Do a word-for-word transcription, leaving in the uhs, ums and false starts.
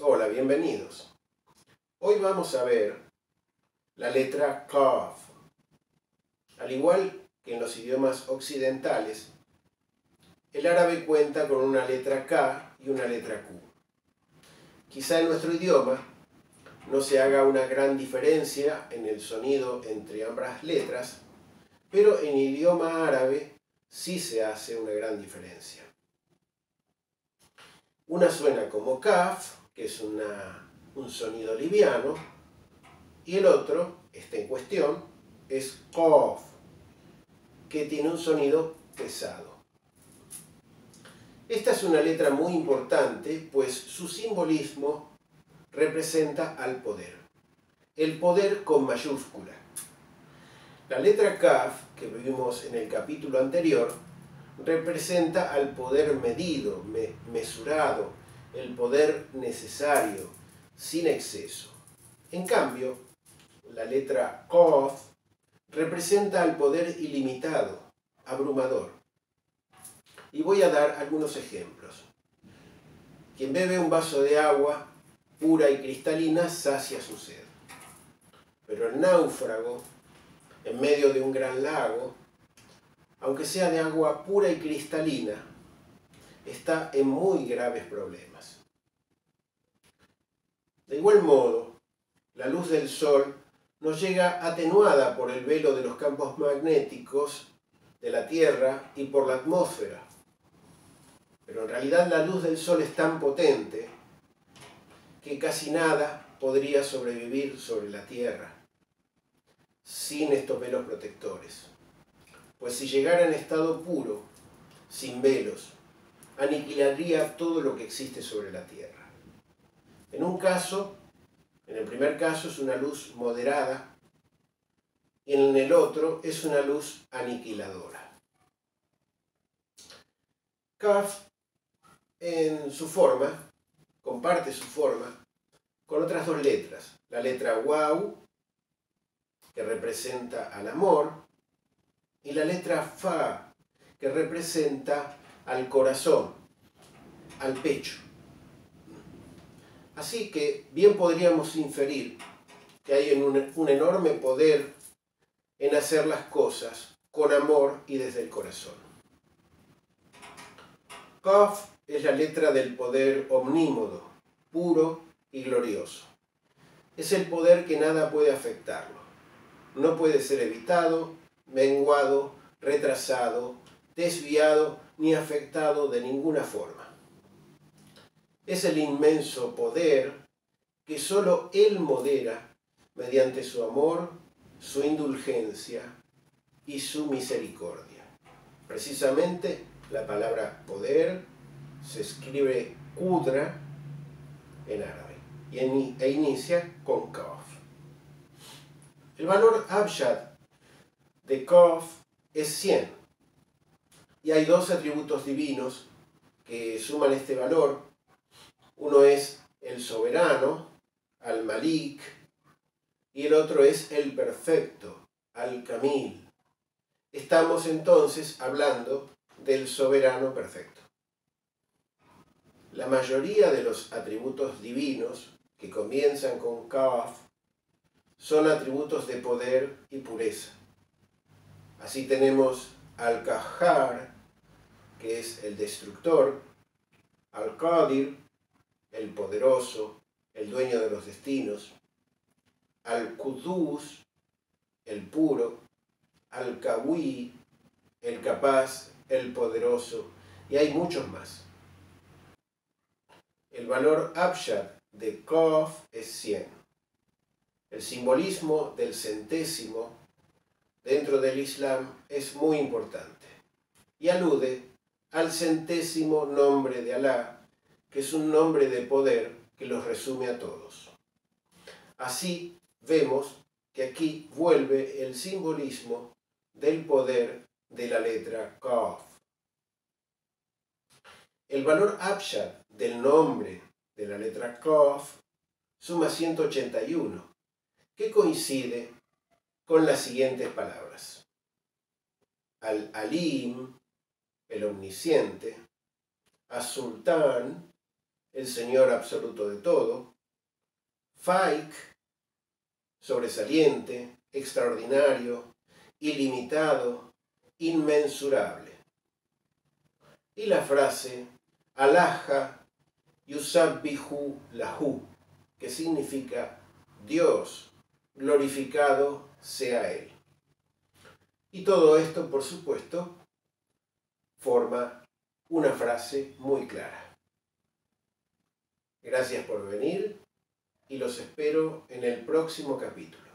Hola, bienvenidos. Hoy vamos a ver la letra Qaf. Al igual que en los idiomas occidentales, el árabe cuenta con una letra K y una letra Q. Quizá en nuestro idioma no se haga una gran diferencia en el sonido entre ambas letras, pero en idioma árabe sí se hace una gran diferencia. Una suena como Kaf, que es una, un sonido liviano, y el otro, este en cuestión, es Qaf, que tiene un sonido pesado. Esta es una letra muy importante, pues su simbolismo representa al poder. El poder con mayúscula. La letra Kaf, que vimos en el capítulo anterior, representa al poder medido, me, mesurado, el poder necesario, sin exceso. En cambio, la letra Qaf representa al poder ilimitado, abrumador. Y voy a dar algunos ejemplos. Quien bebe un vaso de agua pura y cristalina sacia su sed. Pero el náufrago, en medio de un gran lago, aunque sea de agua pura y cristalina, está en muy graves problemas. De igual modo, la luz del sol nos llega atenuada por el velo de los campos magnéticos de la Tierra y por la atmósfera. Pero en realidad la luz del sol es tan potente que casi nada podría sobrevivir sobre la Tierra sin estos velos protectores. Pues si llegara en estado puro, sin velos, aniquilaría todo lo que existe sobre la Tierra. En un caso, en el primer caso es una luz moderada y en el otro es una luz aniquiladora. Kaf, en su forma, comparte su forma con otras dos letras. La letra Waw, que representa al amor, y la letra Fa, que representa al corazón, al pecho. Así que bien podríamos inferir que hay un, un enorme poder en hacer las cosas con amor y desde el corazón. Qaf es la letra del poder omnímodo, puro y glorioso. Es el poder que nada puede afectarlo. No puede ser evitado, menguado, retrasado, desviado ni afectado de ninguna forma. Es el inmenso poder que solo Él modera mediante su amor, su indulgencia y su misericordia. Precisamente la palabra poder se escribe Qudra en árabe y en, e inicia con Qaf. El valor abjad de Qaf es cien y hay dos atributos divinos que suman este valor. Uno es el soberano, al-Malik, y el otro es el perfecto, al-Kamil. Estamos entonces hablando del soberano perfecto. La mayoría de los atributos divinos que comienzan con Qaf son atributos de poder y pureza. Así tenemos al-Qahhar, que es el destructor, al-Qadir, el poderoso, el dueño de los destinos, al-Qudus, el puro, al-Qawi, el capaz, el poderoso, y hay muchos más. El valor abjad de Qaf es cien. El simbolismo del centésimo dentro del Islam es muy importante y alude al centésimo nombre de Alá, que es un nombre de poder que los resume a todos. Así vemos que aquí vuelve el simbolismo del poder de la letra Qaf. El valor abjad del nombre de la letra Qaf suma ciento ochenta y uno, que coincide con las siguientes palabras: Al-Alim, el omnisciente; As-Sultán, el Señor absoluto de todo. Faik, sobresaliente, extraordinario, ilimitado, inmensurable. Y la frase Alaha Yusabbihu Lahu, que significa Dios, glorificado sea Él. Y todo esto, por supuesto, forma una frase muy clara. Gracias por venir y los espero en el próximo capítulo.